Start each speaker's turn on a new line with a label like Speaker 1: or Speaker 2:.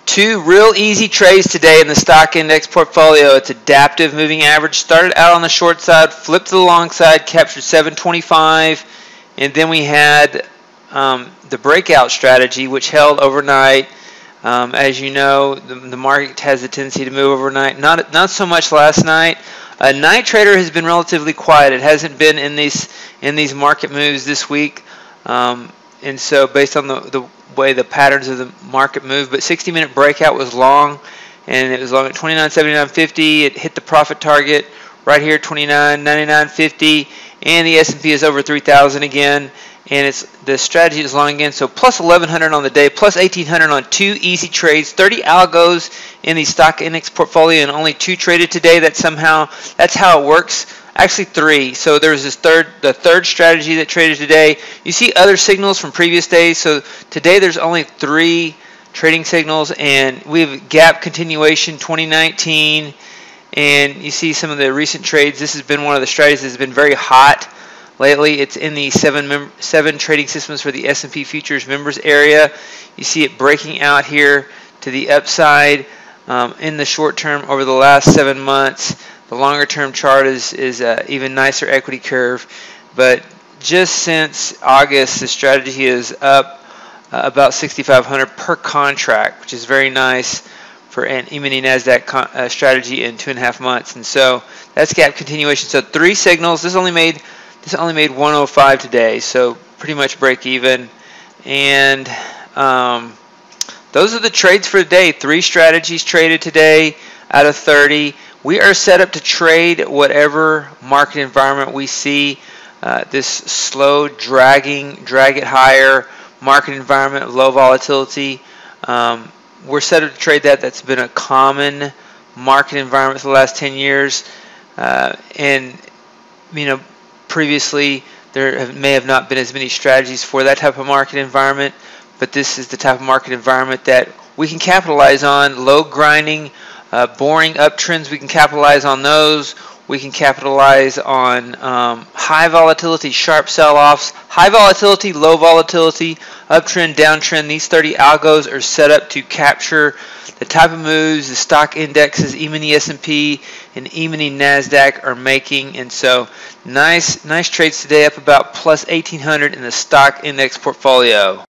Speaker 1: Two real easy trades today in the stock index portfolio. It's adaptive moving average. Started out on the short side, flipped to the long side, captured 725, and then we had the breakout strategy, which held overnight. As you know, the market has a tendency to move overnight. Not so much last night. Night trader has been relatively quiet. It hasn't been in these market moves this week, and so based on the way the patterns of the market move. But 60-minute breakout was long, and it was long at 29.7950. It hit the profit target right here, 29.9950, and the S&P is over 3,000 again. And the strategy is long again, so plus 1,100 on the day, plus 1,800 on two easy trades, 30 algos in the stock index portfolio, and only two traded today. That's how it works. Actually, three. So there's the third strategy that traded today. You see other signals from previous days. So today there's only three trading signals, and we have gap continuation 2019, and you see some of the recent trades. This has been one of the strategies that's been very hot lately. It's in the seven trading systems for the S&P futures members area. You see it breaking out here to the upside in the short term over the last 7 months. The longer term chart is even nicer equity curve. But just since August, the strategy is up about 6,500 per contract, which is very nice for an E-mini NASDAQ strategy in 2.5 months. And so that's gap continuation. So three signals. This only made 105 today, so pretty much break even. And those are the trades for today. Three strategies traded today out of 30. We are set up to trade whatever market environment we see. This slow drag it higher market environment of low volatility. We're set up to trade that. That's been a common market environment for the last 10 years. And you know, previously there may have not been as many strategies for that type of market environment, but this is the type of market environment that we can capitalize on. Low grinding, boring uptrends, we can capitalize on those. We can capitalize on high volatility, sharp sell-offs. High volatility, low volatility, uptrend, downtrend. These 30 algos are set up to capture the type of moves the stock indexes, E-mini S&P and E-mini NASDAQ are making. And so nice trades today, up about plus 1,800 in the stock index portfolio.